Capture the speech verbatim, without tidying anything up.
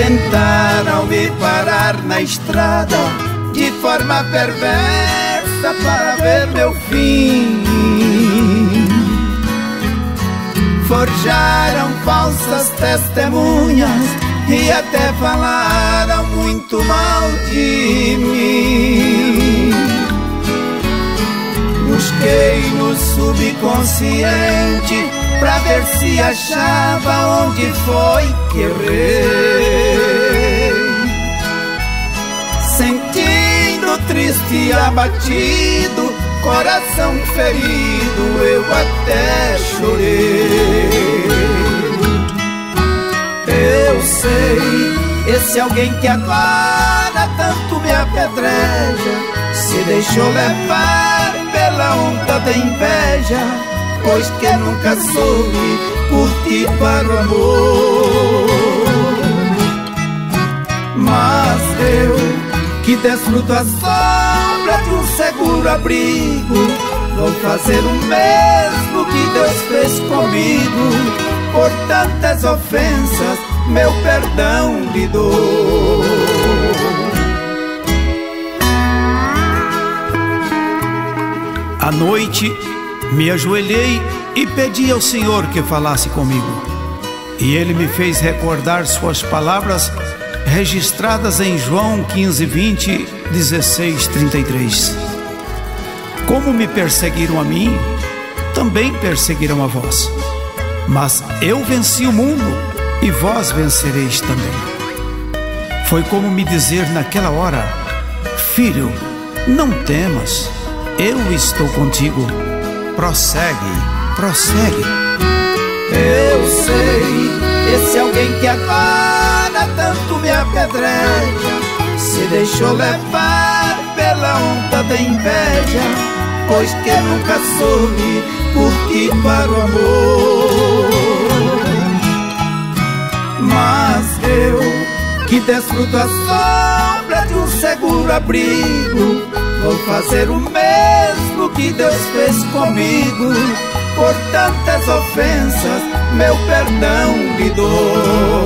tentaram me parar na estrada de forma perversa para ver meu fim. Forjaram falsas testemunhas e até falaram muito mal de mim. Busquei no subconsciente pra ver se achava onde foi que errei. Sentindo triste e abatido, coração ferido, eu até chorei. Eu sei, esse alguém que agora tanto me apedreja se deixou levar pela onda da inveja, pois que nunca soube curtir para o amor. Mas eu, que desfruto a sombra de um seguro abrigo, vou fazer o mesmo que Deus fez comigo. Por tantas ofensas, meu perdão lhe dou. À noite, me ajoelhei e pedi ao Senhor que falasse comigo. E Ele me fez recordar suas palavras registradas em João quinze, vinte, dezesseis, trinta e três. Como me perseguiram a mim, também perseguirão a vós. Mas eu venci o mundo e vós vencereis também. Foi como me dizer naquela hora: filho, não temas, eu estou contigo. Prossegue, prossegue. Eu sei, esse alguém que agora tanto me apedreja se deixou levar pela onda da inveja, pois que nunca soube curtir para o amor. Mas eu, que desfruto a sombra de um seguro abrigo, vou fazer o mesmo que Deus fez comigo. Por tantas ofensas, meu perdão lhe dou.